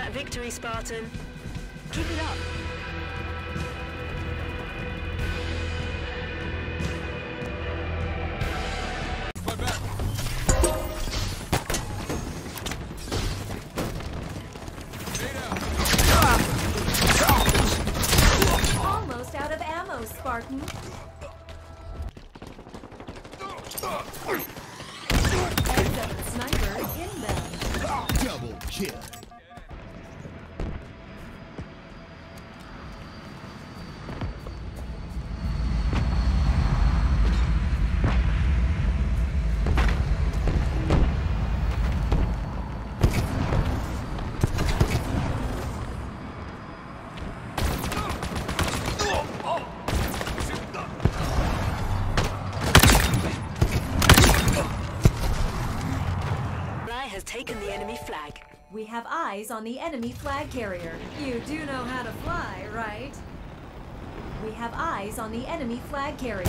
that victory, Spartan. Keep it up. Almost out of ammo, Spartan. X7 sniper inbound. Double kill. Has taken the enemy flag. We have eyes on the enemy flag carrier. You do know how to fly, right? We have eyes on the enemy flag carrier.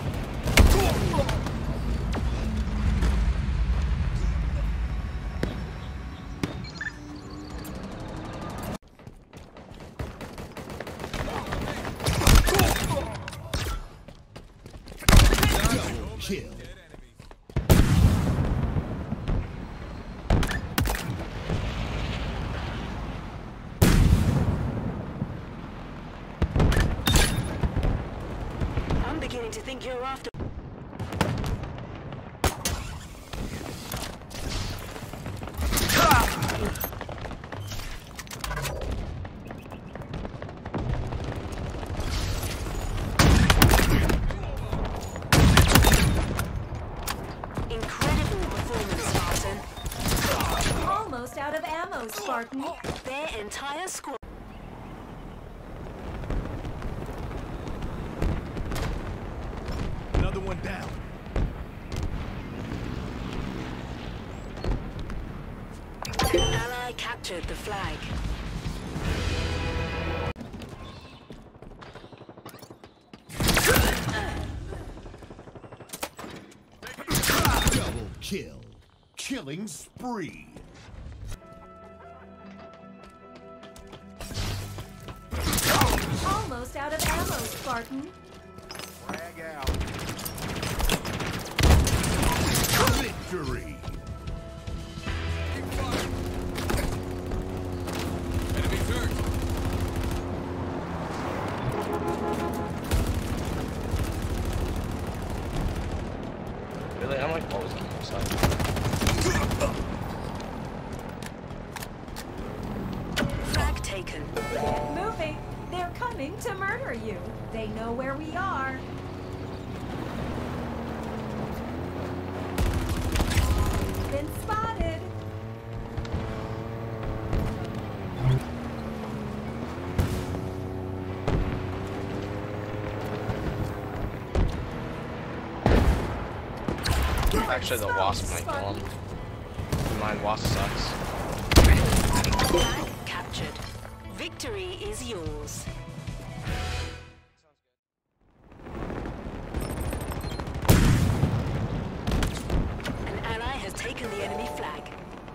Double kill. Beginning to think you're after. Incredible performance, Spartan. Almost out of ammo, Spartan. Their entire squad. Another one down. An ally captured the flag. Double kill. Killing spree. Almost out of ammo, Spartan. Frag out. Victory. Enemy turret. Really? I'm like always getting outside. Flag taken. Get moving. They're coming to murder you. They know where we are. Been spotted. Actually, the wasp might kill him. Mine wasp sucks. Flag captured. Victory is yours. An ally has taken the enemy flag.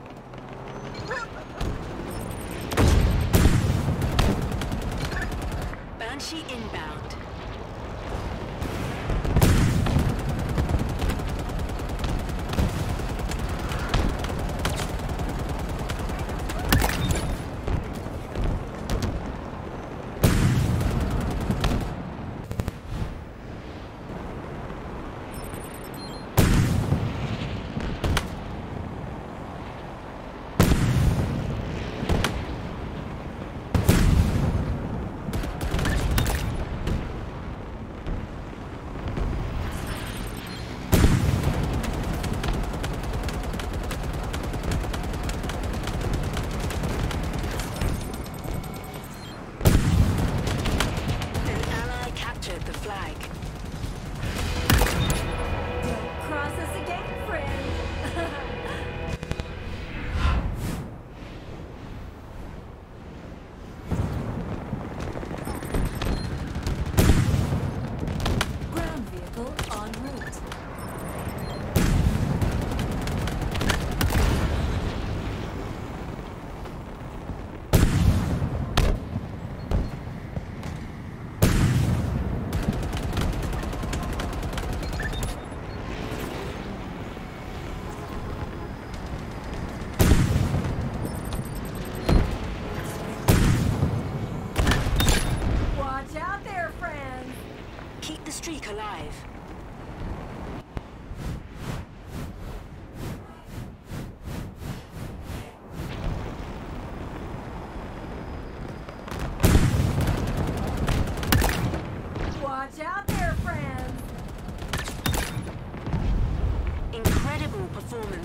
Banshee inbound.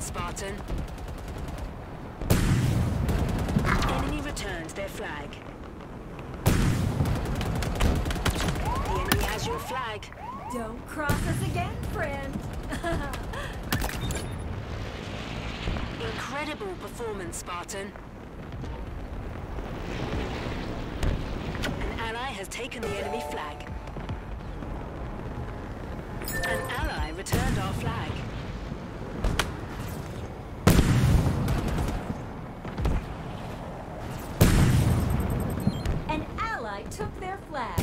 Spartan. Enemy returned their flag. The enemy has your flag. Don't cross us again, friend. Incredible performance, Spartan. An ally has taken the enemy flag. An ally returned our flag. An ally took their flag.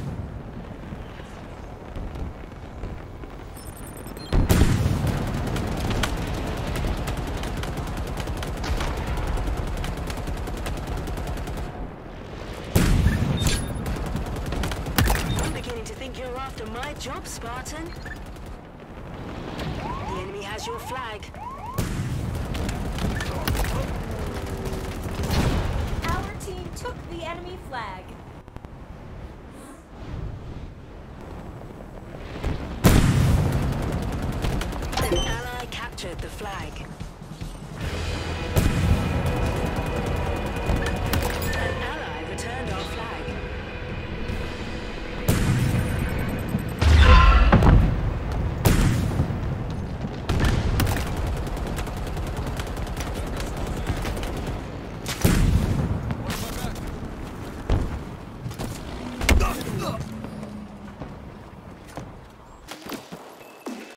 I'm beginning to think you're after my job, Spartan. The enemy has your flag. Our team took the enemy flag. An ally captured the flag. An ally returned our flag.